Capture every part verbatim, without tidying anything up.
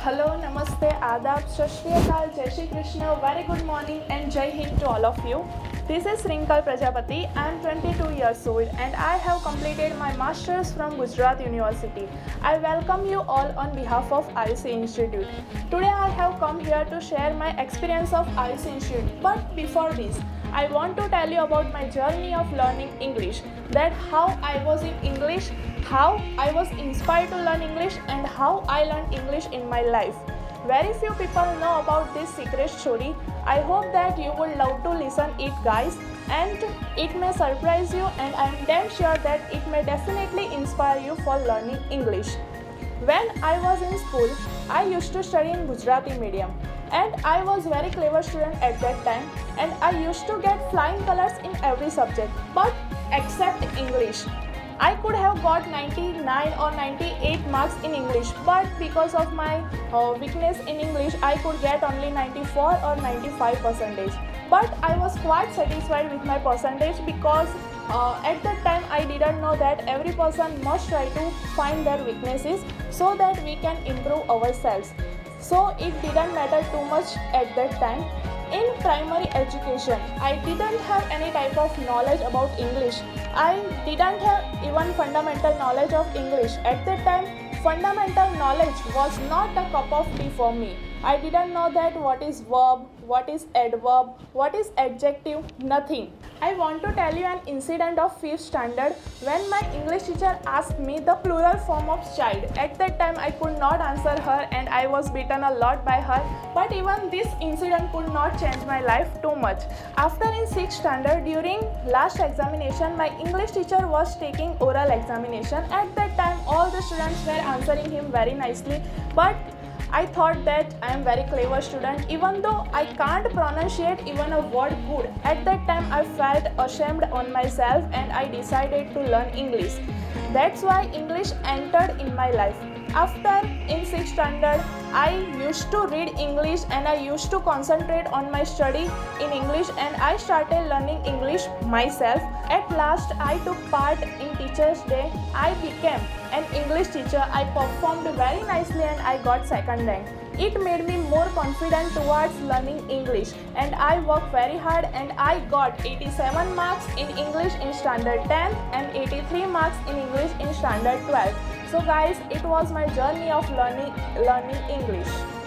Hello, Namaste, Adab, Sat Shri Akal, Jai Shri Krishna, very good morning and Jai Hind to all of you. This is Rinkal Prajapati. I am twenty-two years old and I have completed my Masters from Gujarat University. I welcome you all on behalf of I C Institute. Today I have come here to share my experience of I C Institute. But before this, I want to tell you about my journey of learning English, that how I was in English, how I was inspired to learn English and how I learned English in my life. Very few people know about this secret story. I hope that you would love to listen it, guys, and it may surprise you, and I am damn sure that it may definitely inspire you for learning English. When I was in school, I used to study in Gujarati medium, and I was very clever student at that time, and I used to get flying colors in every subject, but except English. I could have got ninety-nine or ninety-eight marks in English, but because of my uh, weakness in English, I could get only ninety-four or ninety-five percentage. But I was quite satisfied with my percentage because uh, at that time I didn't know that every person must try to find their weaknesses so that we can improve ourselves. So it didn't matter too much at that time. In primary education, I didn't have any type of knowledge about English. I didn't have even fundamental knowledge of English. At that time, fundamental knowledge was not a cup of tea for me. I didn't know that what is verb, what is adverb, what is adjective, nothing. I want to tell you an incident of fifth standard when my English teacher asked me the plural form of child. At that time I could not answer her and I was beaten a lot by her, but even this incident could not change my life too much. After in sixth standard, during last examination, my English teacher was taking oral examination. At that time all the students were answering him very nicely, but I thought that I am very clever student, even though I can't pronunciate even a word good. At that time I felt ashamed on myself and I decided to learn English. That's why English entered in my life. After in sixth standard, I used to read English and I used to concentrate on my study in English, and I started learning English myself. At last I took part in Teachers' Day. I became an English teacher. I performed very nicely and I got second rank. It made me more confident towards learning English, and I worked very hard and I got eighty-seven marks in English in standard ten and eighty-three marks in English in standard twelve. So guys, it was my journey of learning learning English.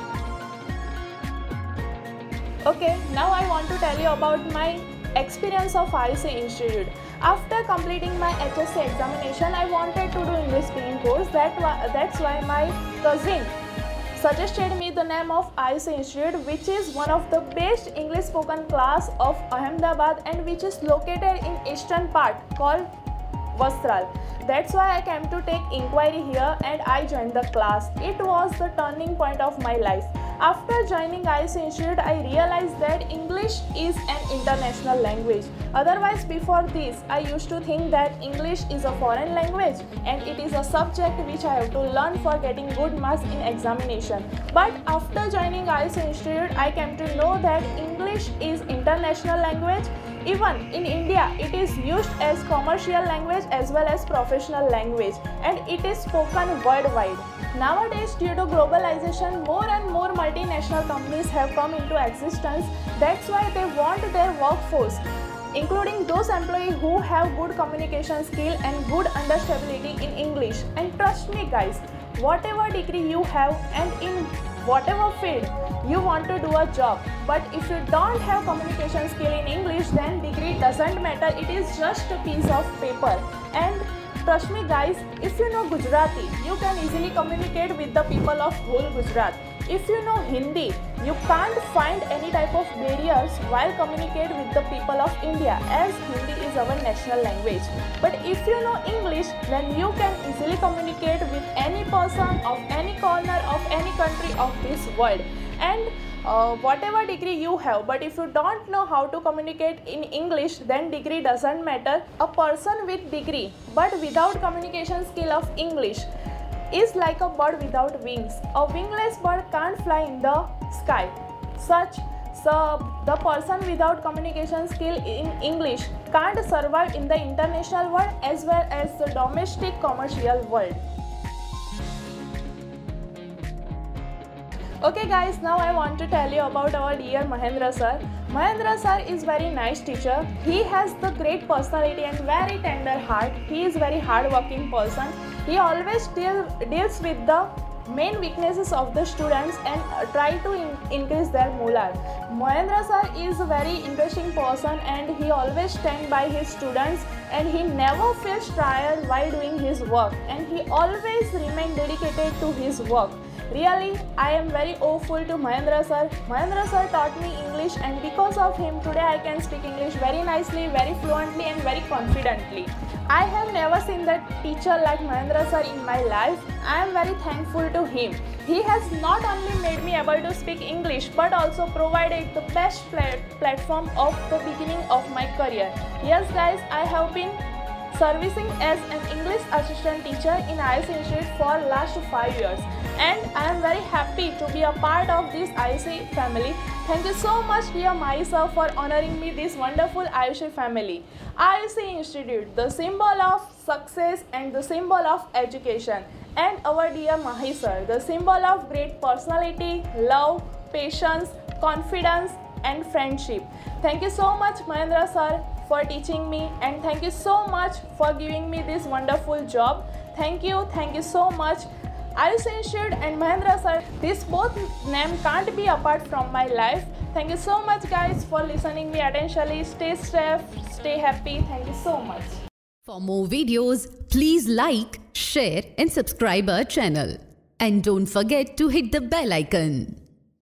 Okay, now I want to tell you about my experience of I C Institute. After completing my H S C examination, I wanted to do English speaking course. That that's why my cousin suggested me the name of I C Institute, which is one of the best English spoken class of Ahmedabad and which is located in eastern part called Vastral. That's why I came to take inquiry here and I joined the class. It was the turning point of my life. After joining I C Institute, I realized that English is an international language. Otherwise, before this, I used to think that English is a foreign language and it is a subject which I have to learn for getting good marks in examination. But after joining I C Institute, I came to know that English is international language. Even in India, it is used as commercial language as well as professional language, and it is spoken worldwide. Nowadays, due to globalization, more and more multinational companies have come into existence. That's why they want their workforce, including those employees who have good communication skill and good understandability in English. And trust me guys, whatever degree you have and in whatever field you want to do a job, but if you don't have communication skill in English, then degree doesn't matter. It is just a piece of paper. And trust me guys, if you know Gujarati, you can easily communicate with the people of whole Gujarat. If you know Hindi, you can't find any type of barriers while communicate with the people of India, as Hindi is our national language. But if you know English, then you can easily communicate with any person of any corner of any country of this world. And uh, whatever degree you have, but if you don't know how to communicate in English, then degree doesn't matter. A person with degree but without communication skill of English is like a bird without wings. A wingless bird can't fly in the sky. Such so the person without communication skill in English can't survive in the international world as well as the domestic commercial world. Okay guys, now I want to tell you about our dear Mahendra sir. Mahendra sir is very nice teacher. He has the great personality and very tender heart. He is very hardworking person. He always deal, deals with the main weaknesses of the students and try to in increase their moral. Mahendra sir is a very interesting person and he always stand by his students and he never feels tired while doing his work and he always remain dedicated to his work. Really, I am very awful to Mahendra sir. Mahendra sir taught me English and because of him today I can speak English very nicely, very fluently and very confidently. I have never seen that teacher like Mahendra sir in my life. I am very thankful to him. He has not only made me able to speak English but also provided the best plat platform of the beginning of my career. Yes guys, I have been servicing as an English assistant teacher in I C Institute for last five years and I am very happy to be a part of this I C family. Thank you so much dear Mahi sir for honoring me this wonderful I C family. I C Institute, the symbol of success and the symbol of education, and our dear Mahi sir, the symbol of great personality, love, patience, confidence and friendship. Thank you so much Mahendra sir for teaching me and thank you so much for giving me this wonderful job. Thank you, thank you so much. I C Institute and Mahendra sir, these both names can't be apart from my life. Thank you so much guys for listening me attentively. Stay safe, stay happy. Thank you so much. For more videos, please like, share and subscribe our channel. And don't forget to hit the bell icon.